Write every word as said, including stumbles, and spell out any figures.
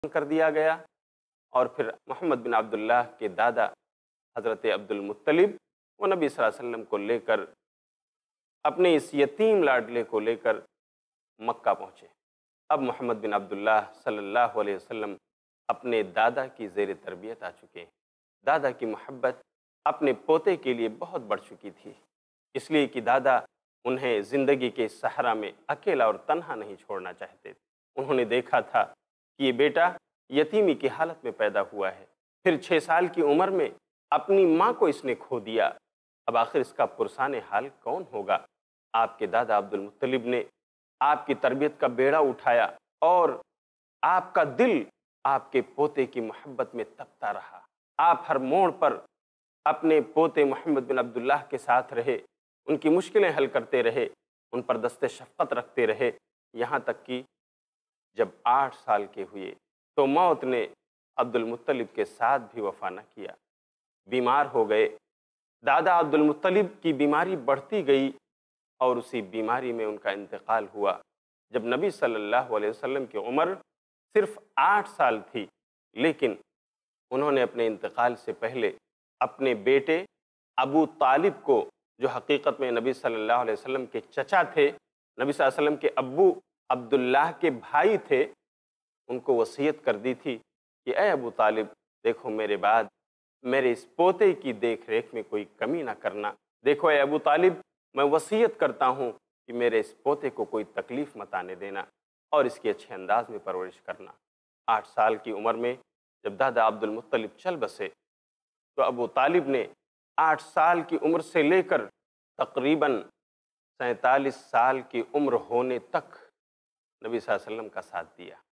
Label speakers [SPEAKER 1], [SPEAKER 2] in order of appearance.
[SPEAKER 1] کر دیا گیا، اور پھر محمد بن عبداللہ کے دادا حضرت عبد المطلب وہ نبی صلی اللہ علیہ وسلم کو لے کر، اپنے اس یتیم لاڈلے کو لے کر مکہ پہنچے۔ اب محمد بن عبداللہ صلی اللہ علیہ وسلم اپنے دادا کی زیر تربیت آ چکے ہیں۔ دادا کی محبت اپنے پوتے کے لیے بہت بڑھ چکی تھی، اس لیے کہ دادا انہیں زندگی کے صحرا میں اکیلا اور تنہا نہیں چھوڑنا چاہتے تھے۔ انہوں نے دیکھا تھا کہ یہ بیٹا یتیمی کی حالت میں پیدا ہوا ہے، پھر چھ سال کی عمر میں اپنی ماں کو اس نے کھو دیا، اب آخر اس کا پرسان حال کون ہوگا؟ آپ کے دادا عبد المطلب نے آپ کی تربیت کا بیڑا اٹھایا، اور آپ کا دل آپ کے پوتے کی محبت میں تپتا رہا۔ آپ ہر موڑ پر اپنے پوتے محمد بن عبداللہ کے ساتھ رہے، ان کی مشکلیں حل کرتے رہے، ان پر دست شفقت رکھتے رہے، یہاں تک کہ جب آٹھ سال کے ہوئے تو موت نے عبد المطلب کے ساتھ بھی وفا نہ کیا، بیمار ہو گئے۔ دادا عبد المطلب کی بیماری بڑھتی گئی، اور اسی بیماری میں ان کا انتقال ہوا جب نبی صلی اللہ علیہ وسلم کی عمر صرف آٹھ سال تھی، لیکن انہوں نے اپنے انتقال سے پہلے اپنے بیٹے ابو طالب کو، جو حقیقت میں نبی صلی اللہ علیہ وسلم کے چچا تھے، نبی صلی اللہ علیہ وسلم کے ابو عبداللہ کے بھائی تھے، ان کو وصیت کر دی تھی کہ اے ابو طالب، دیکھو میرے بعد میرے اس پوتے کی دیکھ ریکھ میں کوئی کمی نہ کرنا۔ دیکھو اے ابو طالب، میں وصیت کرتا ہوں کہ میرے اس پوتے کو کوئی تکلیف مت آنے دینا، اور اس کی اچھے انداز میں پرورش کرنا۔ آٹھ سال کی عمر میں جب دادا عبد المطلب چل بسے تو ابو طالب نے آٹھ سال کی عمر سے لے کر تقریباً سینتالیس سال کی عمر ہونے تک نبی صلی اللہ علیہ وسلم کا ساتھ دیا۔